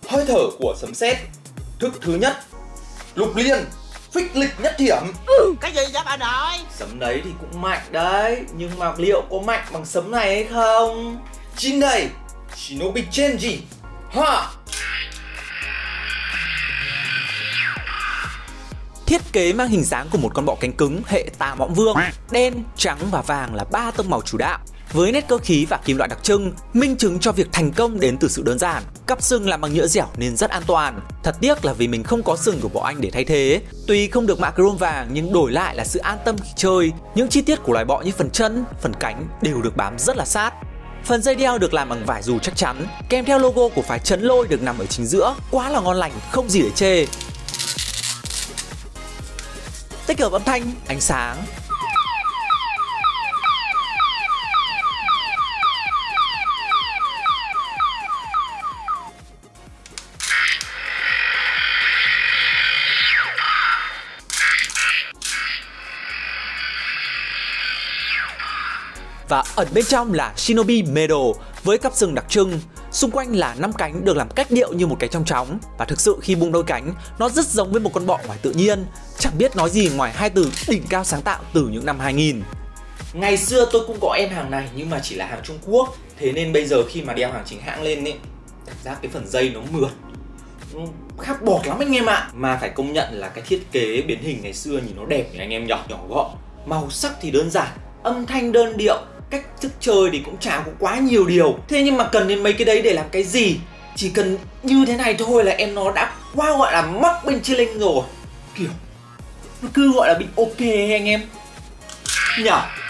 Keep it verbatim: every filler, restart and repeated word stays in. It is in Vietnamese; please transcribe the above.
hơi thở của sấm sét. Thức thứ nhất, lục liên, phích lịch nhất thiểm. Cái gì vậy bà nội? Sấm đấy thì cũng mạnh đấy, nhưng mà liệu có mạnh bằng sấm này hay không? Chín đây, Shinobi Chenji. Ha! Thiết kế mang hình dáng của một con bọ cánh cứng hệ Tà Mõm Vương. Đen, trắng và vàng là ba tông màu chủ đạo. Với nét cơ khí và kim loại đặc trưng, minh chứng cho việc thành công đến từ sự đơn giản. Cặp sừng làm bằng nhựa dẻo nên rất an toàn. Thật tiếc là vì mình không có sừng của Bọ Anh để thay thế. Tuy không được mạ chrome vàng nhưng đổi lại là sự an tâm khi chơi. Những chi tiết của loài bọ như phần chân, phần cánh đều được bám rất là sát. Phần dây đeo được làm bằng vải dù chắc chắn, kèm theo logo của phái Trấn Lôi được nằm ở chính giữa. Quá là ngon lành, không gì để chê. Tích hợp âm thanh, ánh sáng. Và ẩn bên trong là Shinobi Medal với cặp sừng đặc trưng. Xung quanh là năm cánh được làm cách điệu như một cái trong chóng. Và thực sự khi bung đôi cánh, nó rất giống với một con bọ ngoài tự nhiên. Chẳng biết nói gì ngoài hai từ đỉnh cao sáng tạo từ những năm hai nghìn. Ngày xưa tôi cũng có em hàng này nhưng mà chỉ là hàng Trung Quốc. Thế nên bây giờ khi mà đeo hàng chính hãng lên ấy, cảm giác cái phần dây nó mượt, nó khác bọt lắm anh em ạ. Mà phải công nhận là cái thiết kế biến hình ngày xưa nhìn nó đẹp nhỉ anh em nhỏ nhỏ gọn. Màu sắc thì đơn giản, âm thanh đơn điệu, cách thức chơi thì cũng chả có quá nhiều điều. Thế nhưng mà cần đến mấy cái đấy để làm cái gì? Chỉ cần như thế này thôi là em nó đã quá gọi là mắc bên trên linh rồi. Kiểu nó cứ gọi là bị ok anh em nhở.